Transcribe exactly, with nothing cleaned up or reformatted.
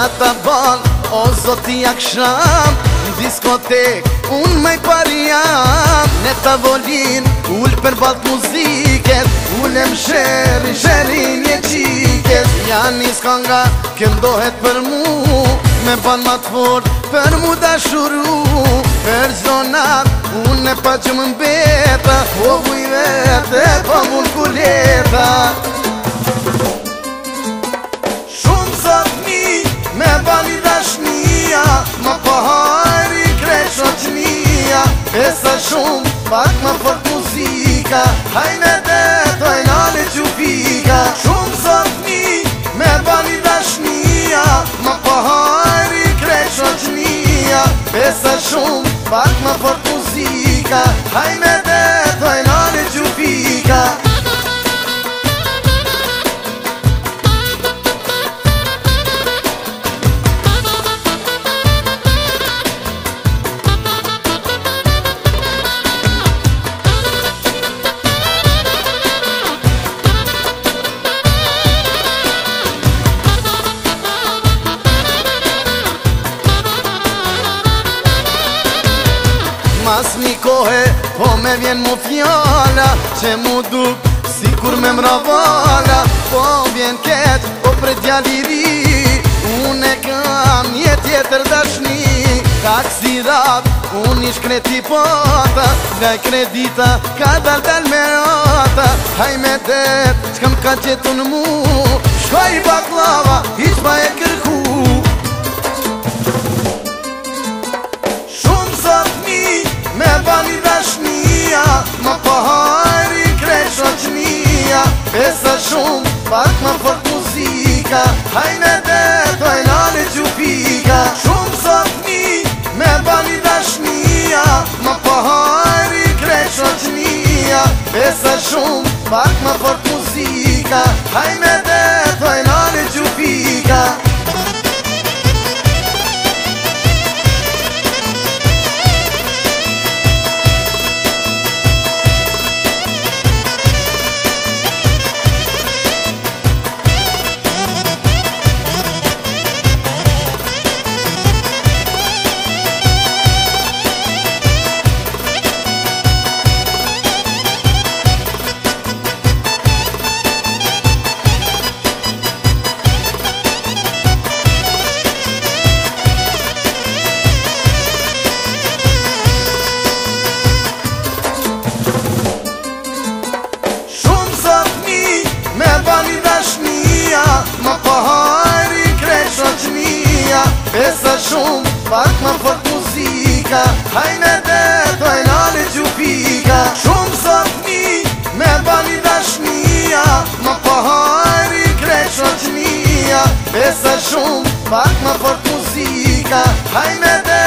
ta bal, o zoti aksham diskotek, unë me pariam në tavolin, ull për balt muziket, ullem sheri, sheri një qiket. Janë iskanga këndohet për mu, me ban ma të fort për mu dashuru. Për zonat, unë e pa që më mbeta, o vuj vete, pa mu në kuleta. Shumë sot mi, me bani dashnia, ma pahari kresh o qnia. Pesa shumë, pak ma fort muzika, hajme det, hajnale qufika. Shumë sot mi, me bani dashnia, ma pahari kresh o qnia. Pesa shumë, pak ma fort muzika, hajme det, hajnale qufika. Mas një kohë, po me vjen mu fjalla, që mu duk si kur me mravala. Po vjen keq, po për djaliri, unë e kam një tjetër dashni. Taksirat, unë ish kreti pata, nga i kredita ka dal dal me rata. Hajme det, qkam ka qetu në mu, shkoj baklava, ish pa e kërku. Me bani dashnia, ma pahari kresh o qnia. Pesa shumë, pak ma fort muzika, hajme det, hajnale qufika. Shumë sot mi, me bani dashnia, ma pahari kresh o qnia. Pesa shumë, pak ma fort muzika, hajme det, hajnale qufika. Ma pahari kresh o qnia. Pesa shumë, pak ma fort muzika, hajme det, hajnale qufika. Shumë sot mi, me bani dashnia, ma pahari kresh o qnia. Pesa shumë, pak ma fort muzika, hajme det.